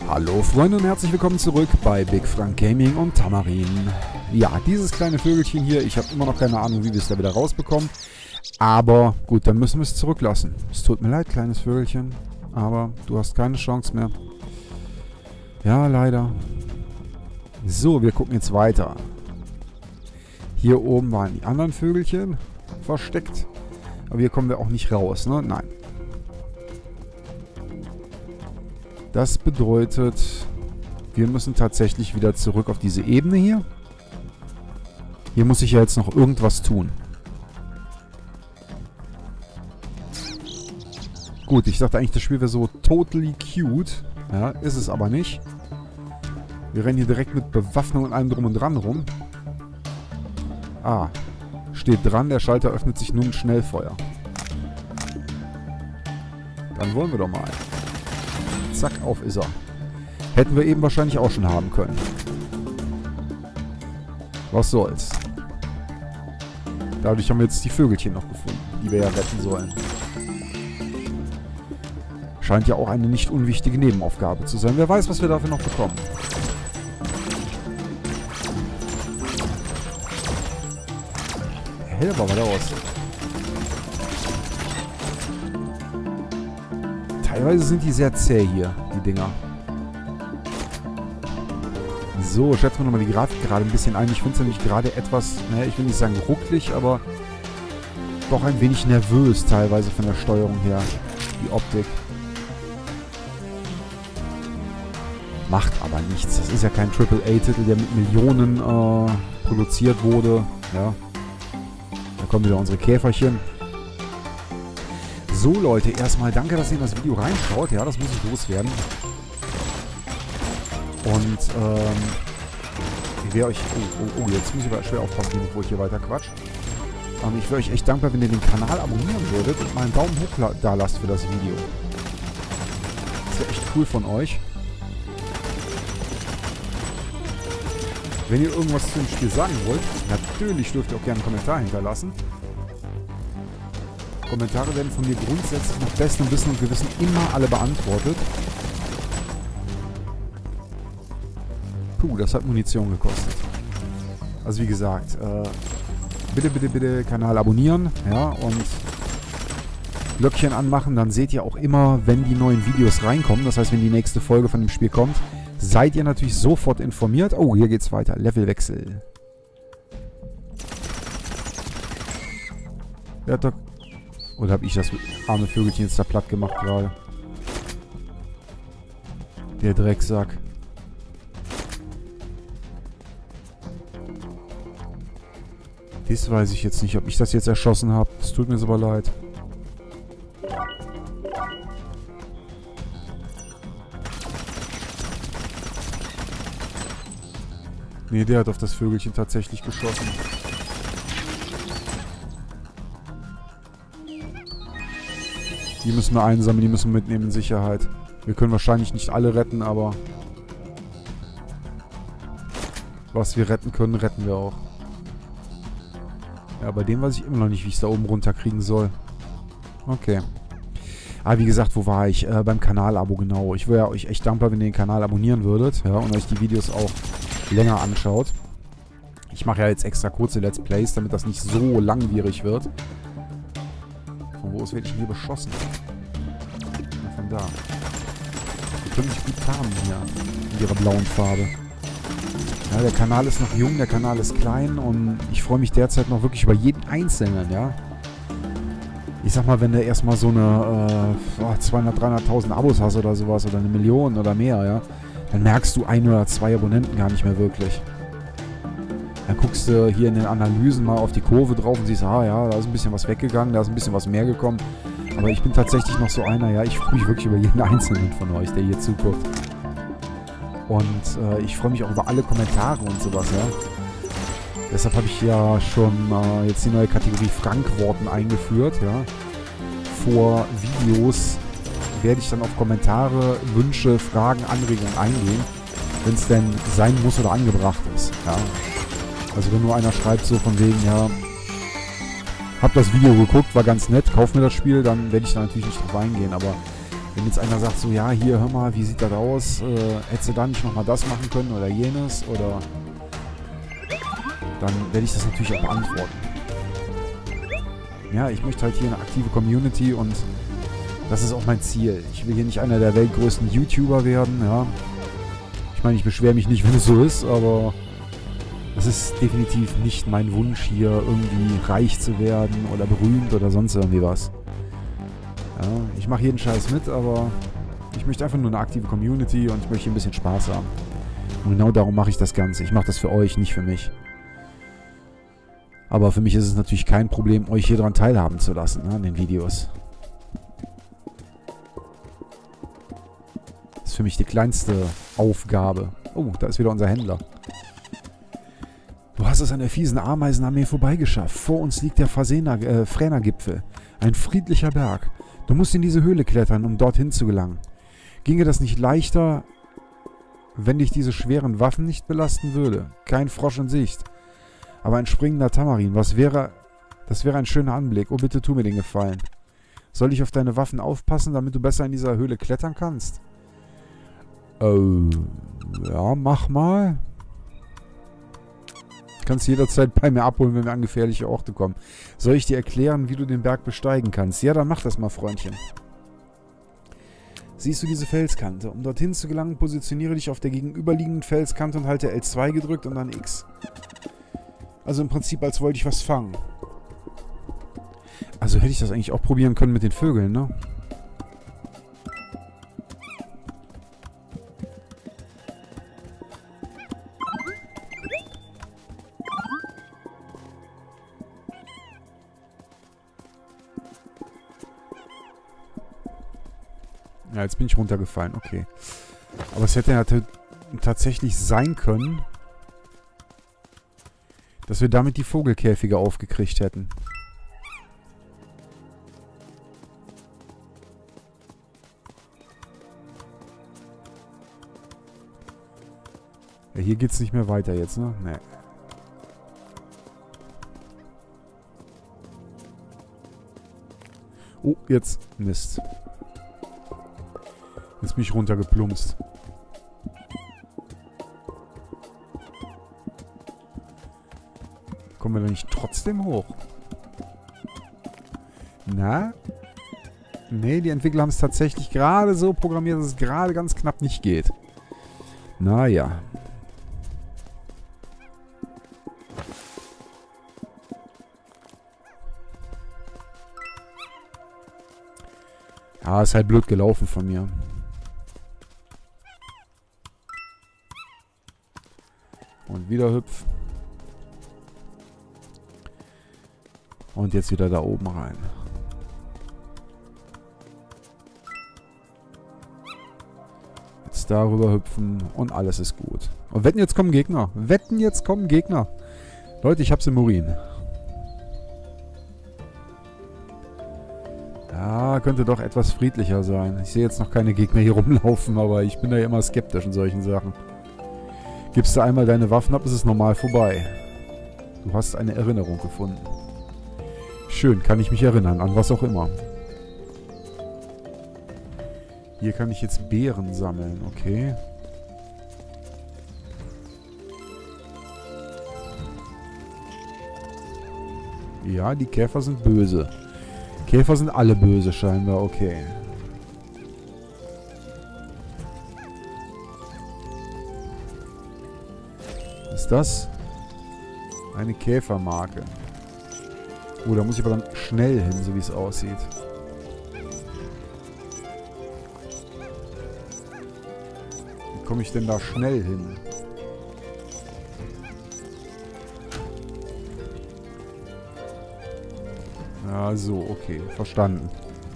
Hallo Freunde und herzlich willkommen zurück bei Big Frank Gaming und Tamarin. Ja, dieses kleine Vögelchen hier, ich habe immer noch keine Ahnung, wie wir es da wieder rausbekommen. Aber gut, dann müssen wir es zurücklassen. Es tut mir leid, kleines Vögelchen, aber du hast keine Chance mehr. Ja, leider. So, wir gucken jetzt weiter. Hier oben waren die anderen Vögelchen versteckt. Aber hier kommen wir auch nicht raus, ne? Nein. Das bedeutet, wir müssen tatsächlich wieder zurück auf diese Ebene hier. Hier muss ich ja jetzt noch irgendwas tun. Gut, ich dachte eigentlich, das Spiel wäre so totally cute. Ja, ist es aber nicht. Wir rennen hier direkt mit Bewaffnung und allem drum und dran rum. Ah, steht dran, der Schalter öffnet sich nun Schnellfeuer. Dann wollen wir doch mal. Zack, auf ist er. Hätten wir eben wahrscheinlich auch schon haben können. Was soll's. Dadurch haben wir jetzt die Vögelchen noch gefunden, die wir ja retten sollen. Scheint ja auch eine nicht unwichtige Nebenaufgabe zu sein. Wer weiß, was wir dafür noch bekommen. Hell war da aus. Teilweise sind die sehr zäh hier, die Dinger. So, schätzen wir nochmal die Grafik gerade ein bisschen ein. Ich finde es nämlich gerade etwas, naja, ich will nicht sagen rucklig, aber doch ein wenig nervös teilweise von der Steuerung her. Die Optik. Macht aber nichts. Das ist ja kein AAA-Titel, der mit Millionen produziert wurde. Ja. Da kommen wieder unsere Käferchen. So Leute, erstmal danke, dass ihr in das Video reinschaut. Ja, das muss ich loswerden. Und ich wäre euch... Oh, jetzt muss ich aber schwer aufpassen, bevor ich hier weiter quatsch. Ich wäre euch echt dankbar, wenn ihr den Kanal abonnieren würdet und mal einen Daumen hoch da lasst für das Video. Das wäre echt cool von euch. Wenn ihr irgendwas zu dem Spiel sagen wollt, natürlich dürft ihr auch gerne einen Kommentar hinterlassen. Kommentare werden von mir grundsätzlich nach bestem Wissen und Gewissen immer alle beantwortet. Puh, das hat Munition gekostet. Also wie gesagt, bitte Kanal abonnieren, ja, und Glöckchen anmachen, dann seht ihr auch immer, wenn die neuen Videos reinkommen, das heißt, wenn die nächste Folge von dem Spiel kommt, seid ihr natürlich sofort informiert. Oh, hier geht's weiter. Levelwechsel. Der hat doch... Oder habe ich das arme Vögelchen jetzt da platt gemacht gerade? Der Drecksack. Das weiß ich jetzt nicht, ob ich das jetzt erschossen habe. Es tut mir so aber leid. Nee, der hat auf das Vögelchen tatsächlich geschossen. Die müssen wir einsammeln, die müssen wir mitnehmen in Sicherheit. Wir können wahrscheinlich nicht alle retten, aber was wir retten können, retten wir auch. Ja, bei dem weiß ich immer noch nicht, wie ich es da oben runterkriegen soll. Okay. Aber wie gesagt, wo war ich? Beim Kanal-Abo, genau. Ich wäre euch echt dankbar, wenn ihr den Kanal abonnieren würdet, ja, und euch die Videos auch länger anschaut. Ich mache ja jetzt extra kurze Let's Plays, damit das nicht so langwierig wird. Von wo aus werde ich denn hier beschossen? Ja, von da. Die können sich gut tarnen hier. In ihrer blauen Farbe. Ja, der Kanal ist noch jung, der Kanal ist klein und ich freue mich derzeit noch wirklich über jeden Einzelnen, ja. Ich sag mal, wenn du erstmal so eine 200.000, 300.000 Abos hast oder sowas oder 1 Million oder mehr, ja, dann merkst du 1 oder 2 Abonnenten gar nicht mehr wirklich. Dann guckst du hier in den Analysen mal auf die Kurve drauf und siehst, ah ja, da ist ein bisschen was weggegangen, da ist ein bisschen was mehr gekommen. Aber ich bin tatsächlich noch so einer, ja, ich freue mich wirklich über jeden Einzelnen von euch, der hier zuguckt. Und ich freue mich auch über alle Kommentare und sowas, ja. Deshalb habe ich ja schon jetzt die neue Kategorie Frankworten eingeführt, ja. Vor Videos werde ich dann auf Kommentare, Wünsche, Fragen, Anregungen eingehen, wenn es denn sein muss oder angebracht ist, ja. Also wenn nur einer schreibt so von wegen, ja, hab das Video geguckt, war ganz nett, kauf mir das Spiel, dann werde ich da natürlich nicht drauf eingehen, aber Wenn jetzt einer sagt so, ja, hier, hör mal, wie sieht das aus? Hättest du da nicht nochmal das machen können oder jenes? Oder... Dann werde ich das natürlich auch beantworten. Ja, ich möchte halt hier eine aktive Community und das ist auch mein Ziel. Ich will hier nicht einer der weltgrößten YouTuber werden, ja. Ich meine, ich beschwere mich nicht, wenn es so ist, aber es ist definitiv nicht mein Wunsch, hier irgendwie reich zu werden oder berühmt oder sonst irgendwie was. Ja, ich mache jeden Scheiß mit, aber ich möchte einfach nur eine aktive Community und ich möchte hier ein bisschen Spaß haben. Und genau darum mache ich das Ganze. Ich mache das für euch, nicht für mich. Aber für mich ist es natürlich kein Problem, euch hier dran teilhaben zu lassen, ne, an den Videos. Das ist für mich die kleinste Aufgabe. Oh, da ist wieder unser Händler. Du hast es an der fiesen Ameisenarmee vorbeigeschafft. Vor uns liegt der Fräner-Gipfel. Ein friedlicher Berg. Du musst in diese Höhle klettern, um dorthin zu gelangen. Ginge das nicht leichter, wenn dich diese schweren Waffen nicht belasten würde? Kein Frosch in Sicht. Aber ein springender Tamarin, das wäre ein schöner Anblick. Oh, bitte tu mir den Gefallen. Soll ich auf deine Waffen aufpassen, damit du besser in dieser Höhle klettern kannst? Ja, mach mal. Kannst jederzeit bei mir abholen, wenn wir an gefährliche Orte kommen. Soll ich dir erklären, wie du den Berg besteigen kannst? Ja, dann mach das mal, Freundchen. Siehst du diese Felskante? Um dorthin zu gelangen, positioniere dich auf der gegenüberliegenden Felskante und halte L2 gedrückt und dann X. Also im Prinzip, als wollte ich was fangen. Also hätte ich das eigentlich auch probieren können mit den Vögeln, ne? Ja, jetzt bin ich runtergefallen, okay. Aber es hätte ja tatsächlich sein können, dass wir damit die Vogelkäfige aufgekriegt hätten. Ja, hier geht's nicht mehr weiter jetzt, ne? Nee. Oh, jetzt. Mist. Jetzt bin ich runtergeplumpst. Kommen wir da nicht trotzdem hoch? Na? Nee, die Entwickler haben es tatsächlich gerade so programmiert, dass es gerade ganz knapp nicht geht. Naja. Ja, ist halt blöd gelaufen von mir. Und wieder hüpf. Und jetzt wieder da oben rein. Jetzt darüber hüpfen und alles ist gut. Und wetten, jetzt kommen Gegner. Wetten, jetzt kommen Gegner. Leute, ich hab's im Urin. Ja, könnte doch etwas friedlicher sein. Ich sehe jetzt noch keine Gegner hier rumlaufen, aber ich bin da ja immer skeptisch in solchen Sachen. Gibst du einmal deine Waffen ab, ist es normal vorbei. Du hast eine Erinnerung gefunden. Schön, kann ich mich erinnern, an was auch immer. Hier kann ich jetzt Beeren sammeln, okay. Ja, die Käfer sind böse. Käfer sind alle böse scheinbar, okay. Ist das eine Käfermarke? Oh, da muss ich aber dann schnell hin, so wie es aussieht. Wie komme ich denn da schnell hin? Ja, so, okay. Verstanden.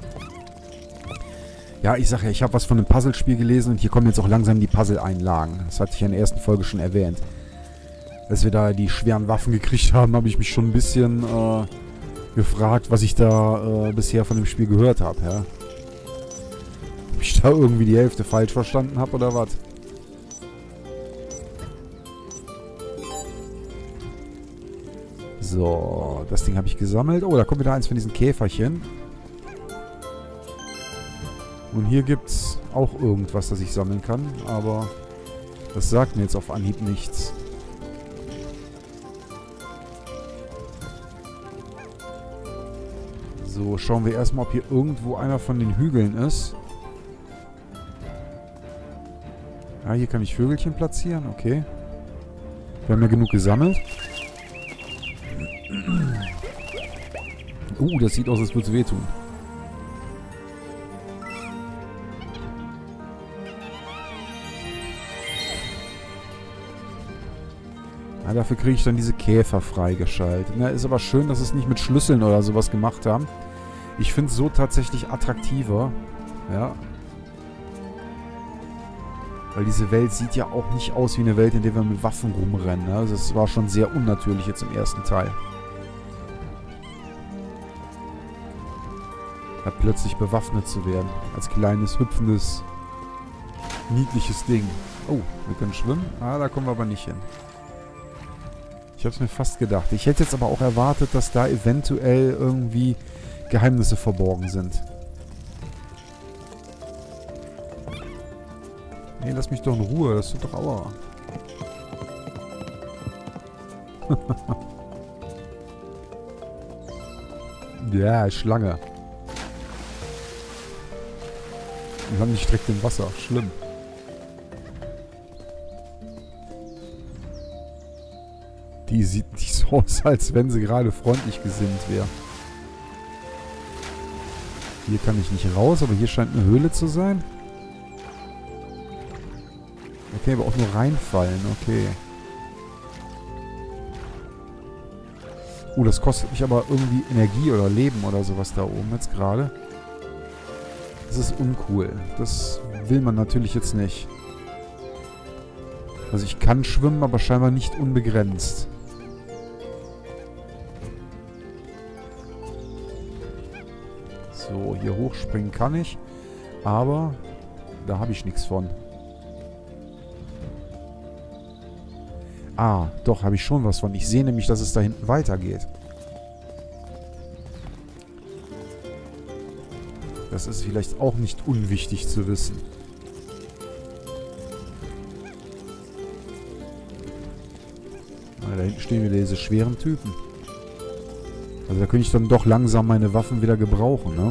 Ja, ich sag ja, ich habe was von einem Puzzlespiel gelesen und hier kommen jetzt auch langsam die Puzzle-Einlagen. Das hatte ich ja in der ersten Folge schon erwähnt. Als wir da die schweren Waffen gekriegt haben, habe ich mich schon ein bisschen gefragt, was ich da bisher von dem Spiel gehört habe, ja. Ob ich da irgendwie die Hälfte falsch verstanden habe oder was? So, das Ding habe ich gesammelt. Oh, da kommt wieder eins von diesen Käferchen. Und hier gibt es auch irgendwas, das ich sammeln kann, aber das sagt mir jetzt auf Anhieb nichts. So, schauen wir erstmal, ob hier irgendwo einer von den Hügeln ist. Ah, hier kann ich Vögelchen platzieren, okay. Wir haben ja genug gesammelt. Das sieht aus, als würde es wehtun. Ja, dafür kriege ich dann diese Käfer freigeschaltet. Na, ist aber schön, dass es nicht mit Schlüsseln oder sowas gemacht haben. Ich finde es so tatsächlich attraktiver. Ja. Weil diese Welt sieht ja auch nicht aus wie eine Welt, in der wir mit Waffen rumrennen. Ne? Also das war schon sehr unnatürlich jetzt im ersten Teil. Hat plötzlich bewaffnet zu werden. Als kleines, hüpfendes, niedliches Ding. Oh, wir können schwimmen. Ah, da kommen wir aber nicht hin. Ich habe es mir fast gedacht. Ich hätte jetzt aber auch erwartet, dass da eventuell irgendwie Geheimnisse verborgen sind. Nee, lass mich doch in Ruhe. Das tut doch aua. Ja, Schlange. Wir haben nicht direkt im Wasser. Schlimm. Die sieht nicht so aus, als wenn sie gerade freundlich gesinnt wäre. Hier kann ich nicht raus, aber hier scheint eine Höhle zu sein. Okay, aber auch nur reinfallen. Okay. Das kostet mich aber irgendwie Energie oder Leben oder sowas da oben jetzt gerade. Das ist uncool. Das will man natürlich jetzt nicht. Also ich kann schwimmen, aber scheinbar nicht unbegrenzt. So, hier hochspringen kann ich. Aber da habe ich nichts von. Ah, doch, habe ich schon was von. Ich sehe nämlich, dass es da hinten weitergeht. Das ist vielleicht auch nicht unwichtig zu wissen. Da hinten stehen wieder diese schweren Typen. Also da könnte ich dann doch langsam meine Waffen wieder gebrauchen, ne?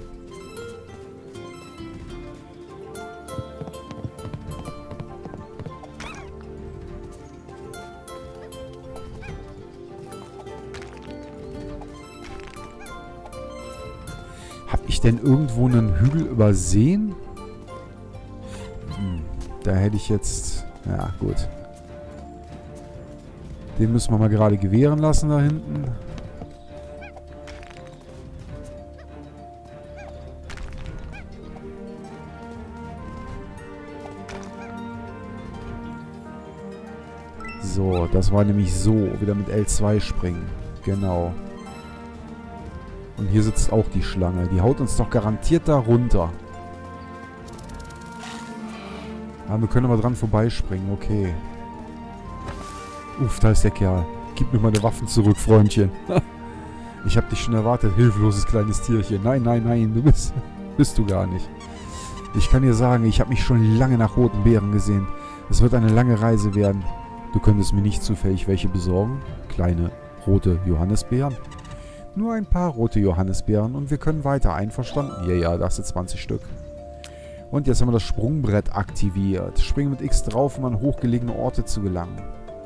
Hab ich denn irgendwo einen Hügel übersehen? Da hätte ich jetzt... Ja, gut. Den müssen wir mal gerade gewähren lassen da hinten. So, das war nämlich so. Wieder mit L2 springen. Genau. Und hier sitzt auch die Schlange. Die haut uns doch garantiert da runter. Ah, wir können aber dran vorbeispringen. Okay. Uff, da ist der Kerl. Gib mir meine Waffen zurück, Freundchen. Ich hab dich schon erwartet, hilfloses kleines Tierchen. Nein, nein, nein, du bist du gar nicht. Ich kann dir sagen, ich habe mich schon lange nach roten Beeren gesehen. Es wird eine lange Reise werden. Du könntest mir nicht zufällig welche besorgen? Kleine rote Johannisbeeren? Nur ein paar rote Johannisbeeren und wir können weiter. Einverstanden? Ja, ja, da hast du 20 Stück. Und jetzt haben wir das Sprungbrett aktiviert. Springen mit X drauf, um an hochgelegene Orte zu gelangen.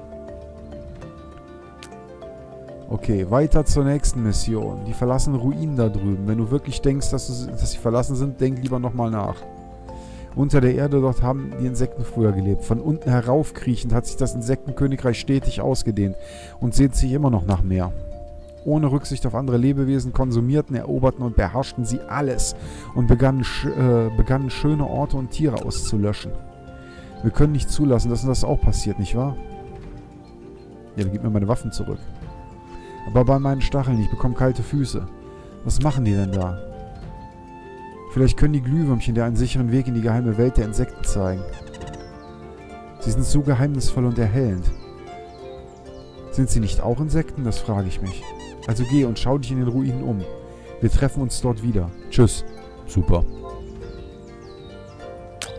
Okay, weiter zur nächsten Mission. Die verlassenen Ruinen da drüben. Wenn du wirklich denkst, dass sie verlassen sind, denk lieber nochmal nach. Unter der Erde dort haben die Insekten früher gelebt. Von unten heraufkriechend hat sich das Insektenkönigreich stetig ausgedehnt und sehnt sich immer noch nach mehr. Ohne Rücksicht auf andere Lebewesen konsumierten, eroberten und beherrschten sie alles und begannen schöne Orte und Tiere auszulöschen. Wir können nicht zulassen, dass uns das auch passiert, nicht wahr? Ja, dann gib mir meine Waffen zurück. Aber bei meinen Stacheln, ich bekomme kalte Füße. Was machen die denn da? Vielleicht können die Glühwürmchen dir einen sicheren Weg in die geheime Welt der Insekten zeigen. Sie sind so geheimnisvoll und erhellend. Sind sie nicht auch Insekten? Das frage ich mich. Also geh und schau dich in den Ruinen um. Wir treffen uns dort wieder. Tschüss. Super.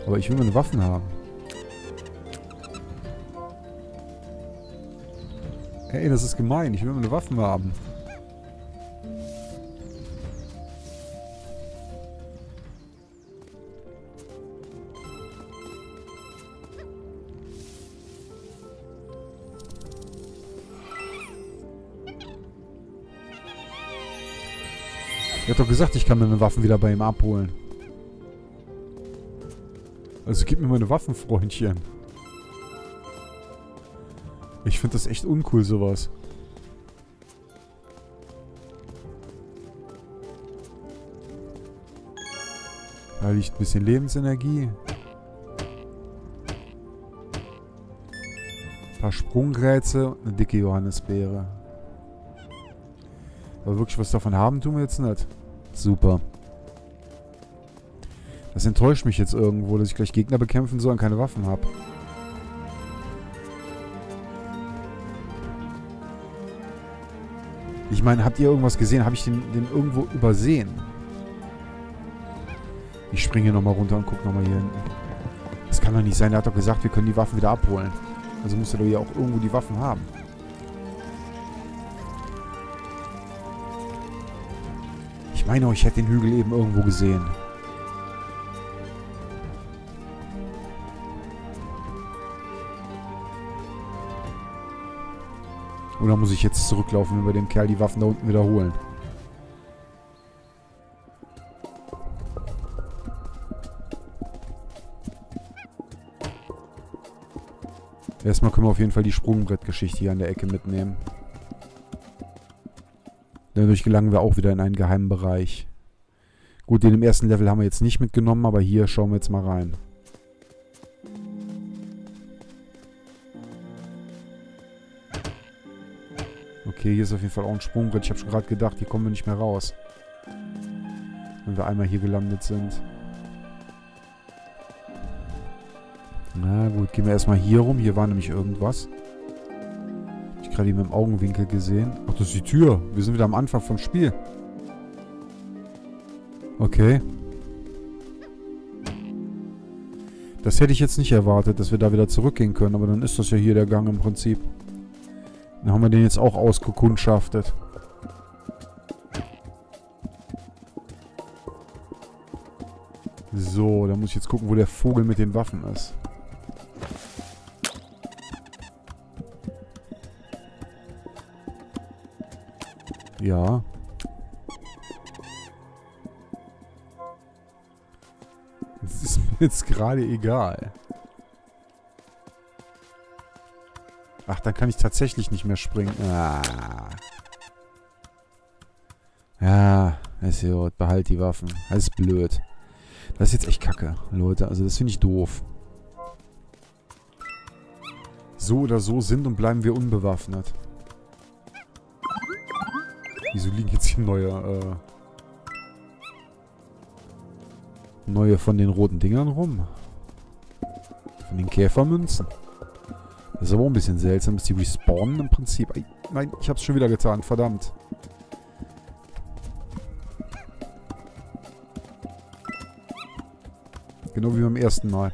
Aber ich will meine Waffen haben. Ey, das ist gemein. Ich will meine Waffen haben. Er hat doch gesagt, ich kann meine Waffen wieder bei ihm abholen. Also gib mir meine Waffen, Freundchen. Ich finde das echt uncool, sowas. Da liegt ein bisschen Lebensenergie. Ein paar Sprungrätsel und eine dicke Johannisbeere. Aber wirklich was davon haben tun wir jetzt nicht. Super. Das enttäuscht mich jetzt irgendwo, dass ich gleich Gegner bekämpfen soll und keine Waffen habe. Ich meine, habt ihr irgendwas gesehen? Habe ich den irgendwo übersehen? Ich springe hier nochmal runter und gucke nochmal hier hinten. Das kann doch nicht sein. Er hat doch gesagt, wir können die Waffen wieder abholen. Also muss er doch hier auch irgendwo die Waffen haben. Ich meine auch, ich hätte den Hügel eben irgendwo gesehen. Oder muss ich jetzt zurücklaufen und bei dem Kerl die Waffen da unten wiederholen? Erstmal können wir auf jeden Fall die Sprungbrettgeschichte hier an der Ecke mitnehmen. Dadurch gelangen wir auch wieder in einen geheimen Bereich. Gut, den im ersten Level haben wir jetzt nicht mitgenommen, aber hier schauen wir jetzt mal rein. Okay, hier ist auf jeden Fall auch ein Sprungbrett. Ich habe schon gerade gedacht, hier kommen wir nicht mehr raus. Wenn wir einmal hier gelandet sind. Na gut, gehen wir erstmal hier rum. Hier war nämlich irgendwas. Hab ich gerade eben im Augenwinkel gesehen. Ach, das ist die Tür. Wir sind wieder am Anfang vom Spiel. Okay. Das hätte ich jetzt nicht erwartet, dass wir da wieder zurückgehen können. Aber dann ist das ja hier der Gang im Prinzip. Dann haben wir den jetzt auch ausgekundschaftet. So, da muss ich jetzt gucken, wo der Vogel mit den Waffen ist. Ja. Das ist mir jetzt gerade egal. Ach, dann kann ich tatsächlich nicht mehr springen. Ah. Ja, ist gut. Behalt die Waffen. Das ist blöd. Das ist jetzt echt kacke, Leute. Also das finde ich doof. So oder so sind und bleiben wir unbewaffnet. Wieso liegen jetzt hier neue von den roten Dingern rum? Von den Käfermünzen. Das ist aber auch ein bisschen seltsam, dass die respawnen im Prinzip. Nein, ich hab's schon wieder getan, verdammt. Genau wie beim ersten Mal.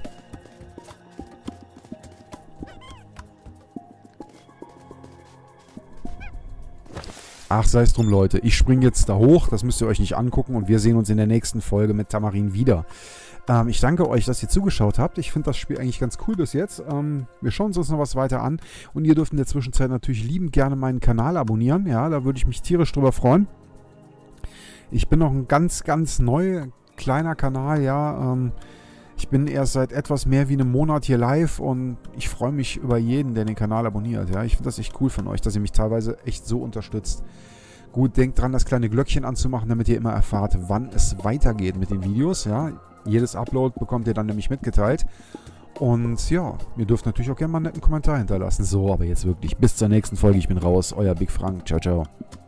Ach, sei es drum, Leute. Ich springe jetzt da hoch. Das müsst ihr euch nicht angucken. Und wir sehen uns in der nächsten Folge mit Tamarin wieder. Ich danke euch, dass ihr zugeschaut habt. Ich finde das Spiel eigentlich ganz cool bis jetzt. Wir schauen uns noch was weiter an. Und ihr dürft in der Zwischenzeit natürlich liebend gerne meinen Kanal abonnieren. Ja, da würde ich mich tierisch drüber freuen. Ich bin noch ein ganz, ganz neu kleiner Kanal, ja. Ich bin erst seit etwas mehr wie einem Monat hier live und ich freue mich über jeden, der den Kanal abonniert. Ja, ich finde das echt cool von euch, dass ihr mich teilweise echt so unterstützt. Gut, denkt dran, das kleine Glöckchen anzumachen, damit ihr immer erfahrt, wann es weitergeht mit den Videos. Ja, jedes Upload bekommt ihr dann nämlich mitgeteilt. Und ja, ihr dürft natürlich auch gerne mal einen netten Kommentar hinterlassen. So, aber jetzt wirklich bis zur nächsten Folge. Ich bin raus, euer Big Frank. Ciao, ciao.